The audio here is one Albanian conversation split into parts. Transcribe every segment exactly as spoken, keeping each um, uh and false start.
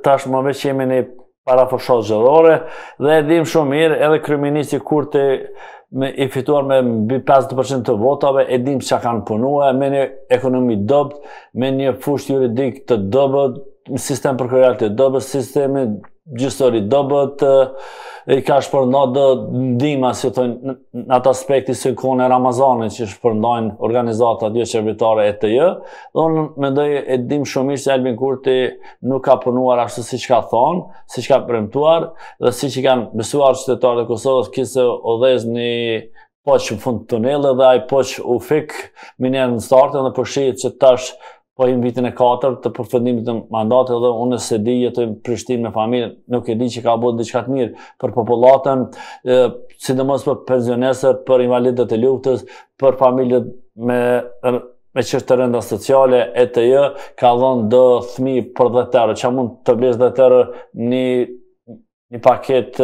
tash më veç jemi një parafoshat zgjedhore dhe e dim shumë mirë edhe kryeministri Kurti me i fituar me mbi pesëdhjetë përqind të votave, e dim çka kanë punuar me një ekonomi dobt, me një fushë juridik të dobët, sistem prokurorial të dobët, sistemi gjyqësor i dobët, i ka shpërndar do ndihma, si thonë, në atë aspekti si kohën e Ramazanit që shpërndajnë organizatat jo qeveritare E T J, dhe unë mendoj e dim shumë mirë se Albin Kurti nuk ka punuar ashtu siç ka thonë, siç ka premtuar, dhe siç i kanë besuar qytetarët e Kosovës, kise o dhez një poq në fund tunele dhe ai poq u fik minjerë në startën dhe përshihet që tash po im vitin e katërt të përfundimit të mandatit dhe unë se di jetoj në Prishtinë me familje, nuk e di që ka bërë diçka të mirë për popullatën, sidomos për pensionerët, për invalidët e luftës, për familjet me me çështë të rënda sociale. E T J ka dhënë do fëmijë për dhjetë euro, që mund të blesh dhjetë euro një një paket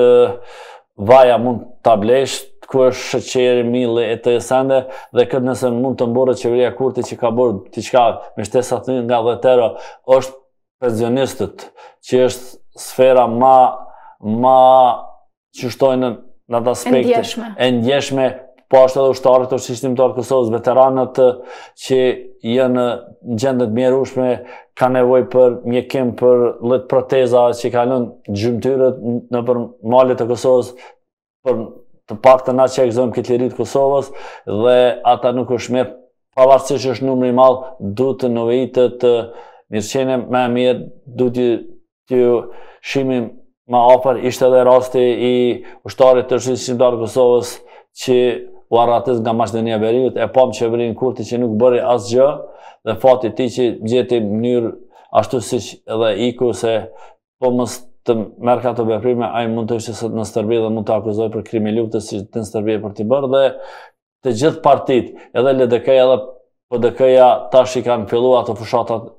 vaja mund ta blesh, ku është sheqeri, milli, e të sende, dhe këtë nëse mund të mborë qeveria Kurti që ka bërë diçka me shtesa të nga dhjetë euro, është pensionistët, që është sfera ma, ma që shtojnë në atë aspekte. E ndjeshme. Po ashtu edhe ushtarët të shishtimtar të Kosovës, veteranët që janë në gjendje të mjerueshme, ka nevojë për mjekim, për lloj proteza që kalon gjymtyrët nëpër malet e Kosovës, për të paktën na që ekzojmë këtë liri të Kosovës, dhe ata nuk është mirë, pavarësisht që është numri i madh, duhet të novitet mirëqenie më e mirë, duhet të shihemi më afër. Ishte edhe rasti i ushtarit të shishtimtar të Kosovës që u arratis nga Maqedonia e Veriut, e pam qeverinë Kurti që nuk bëri asgjë, dhe fati i tij që gjeti mënyrë ashtu siç edhe iku, se po mos të merr ato veprime, ai mund të ishte në Stërvi dhe mund të akuzoj për krime luftës si të Stërvi për t'i bërë, dhe të gjithë partitë, edhe L D K-ja edhe P D K-ja tash i kanë filluar ato fushatat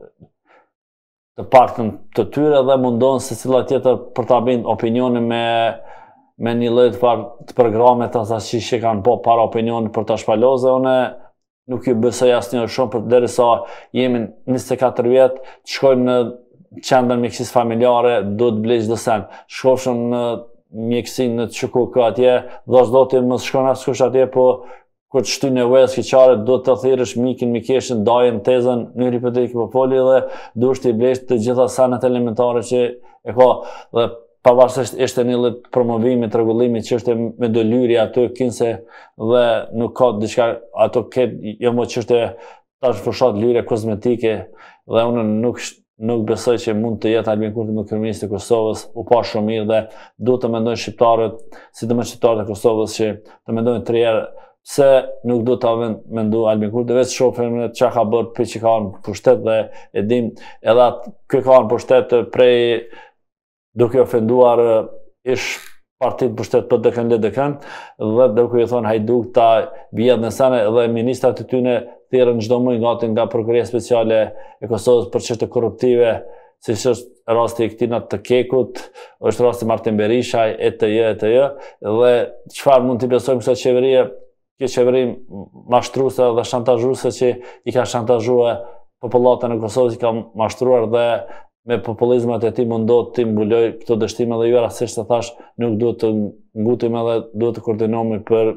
të paktën të tyre dhe mundon secila tjetër për ta bindë opinionin me me një lloj të programit ata që kanë po para opinionit për ta shpalozë. Unë nuk ju besoj asnjëherë shumë, për derisa jemi njëzet e katër vjet, të shkojmë në qendrën mjekësisë familjare, duhet të blesh çdo sen. Shkofshëm në mjekësinë në Q K K atje, vazhdoti mos shkon askush atje, po kur të shtyn nevojë sqeqare, duhet të thirrësh mikin, mikeshin, dajën, tezën, në hipotetikë po foli, dhe duhet të blesh të gjitha senet elementare që e ka. Dhe pavarësisht ishte një lloj promovimi, rregullimit që është me do lyri aty kinse, dhe nuk ka diçka ato këtë jo më çështë tash fushat lyre kozmetike, dhe unë nuk nuk besoj që mund të jetë Albin Kurti më kryeminist i Kosovës. U pa shumë mirë dhe duhet të mendojnë shqiptarët, sidomos shqiptarët e Kosovës, që të mendojnë tre herë pse nuk duhet ta mendu Albin Kurti, vetë shohim çka ka bërë për që ka në pushtet, dhe e dim edhe atë kë ka në pushtet prej duke ofenduar ish partitë pushtet P D K-n, L D K-n, dhe duke i thonë hajduk ta vjedh në sene, dhe ministrat e tyre thirrën çdo muaj gati nga Prokuroria Speciale e Kosovës për çështje korruptive, siç është rasti i këtij të Kekut, është rasti Martin Berishaj, E T J, E T J, dhe çfarë mund të besojmë kësaj qeverie, kjo qeveri mashtruese dhe shantazhuese që i ka shantazhuar popullatën e Kosovës, i ka mashtruar, dhe me populizmat e tij mundot të mbuloj këto dështime, dhe ju rastësisht të thash nuk duhet të ngutim edhe duhet të koordinohemi për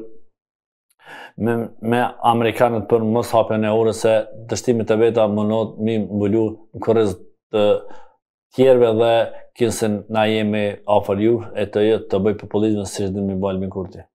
me, me amerikanët për mos hapjen e orës, se dështimet e veta mundot mi mbulu në kurriz të tjerëve, dhe kinse na jemi afër ju, E T J të bëj populizmin siç dëmi Albin Kurti.